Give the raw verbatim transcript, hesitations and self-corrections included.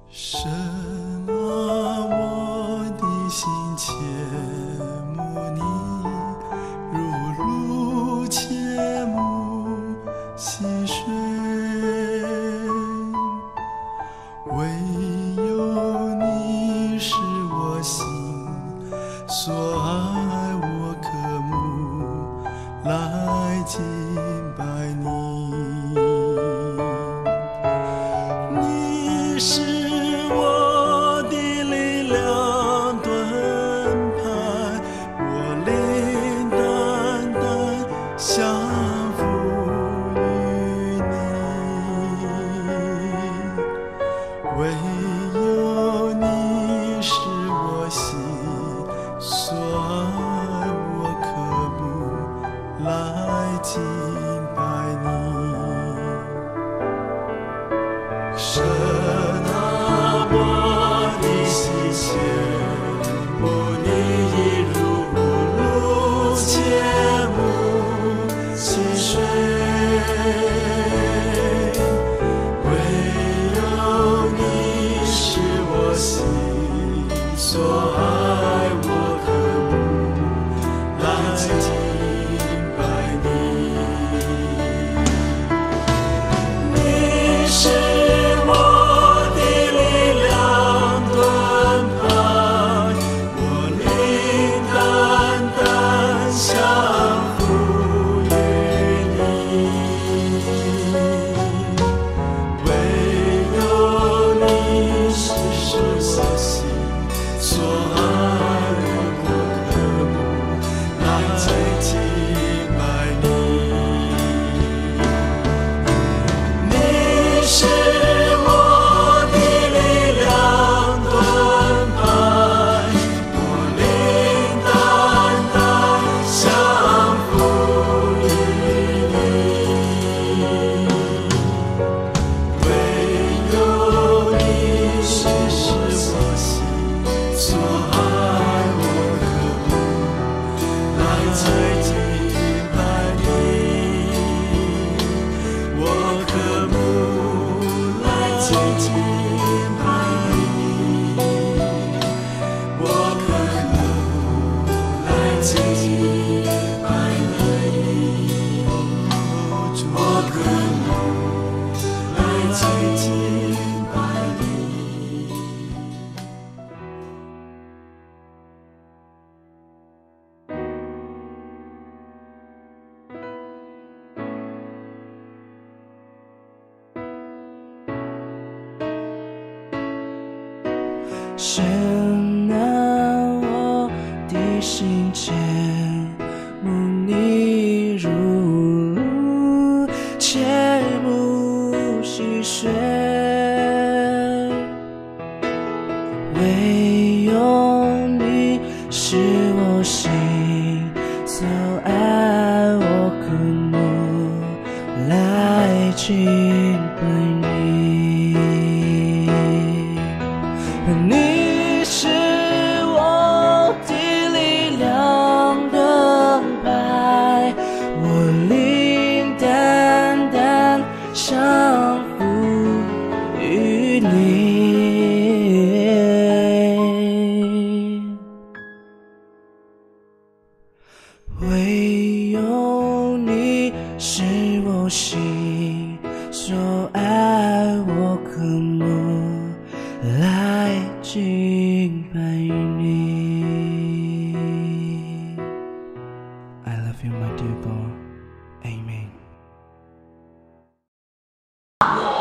神啊，我的心切慕你，如露切慕溪水。唯有你是我心所爱，我渴慕来敬拜你。你是我的力量盾牌，我灵单单降服于你。唯有你是我心所爱，我渴慕来敬拜你。神啊，我的心切慕你，如露切慕溪水。唯有你是我心所爱，我渴慕来敬拜你。你是我的力量盾牌，我灵单单降服于你。唯有你是我心所爱，我渴慕来接近拜你。你是我的力量盾牌，我灵单单降服于你。唯有你是我心所爱，我渴慕来接近拜你。我渴慕来接近拜你，我渴慕来接近拜你，我渴慕来接近拜你。 神啊，我的心切慕你，如露切慕溪水。唯有你是我心所爱，我渴慕来敬拜你。你是我的力量盾牌，我灵单单降服于你。唯有你是我心所爱，我渴慕来敬拜你。I love you, my dear boy. Amen.